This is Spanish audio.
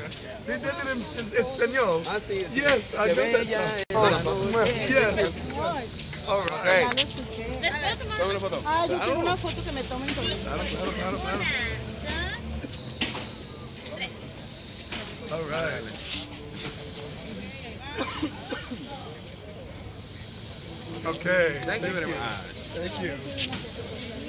They did it in español. Ah, sí. Yes, I know that song. Yes. All right. Toma una foto. Ah, yo quiero una foto que me tomen con eso. Claro. All right. Okay. Thank you very much. Thank you.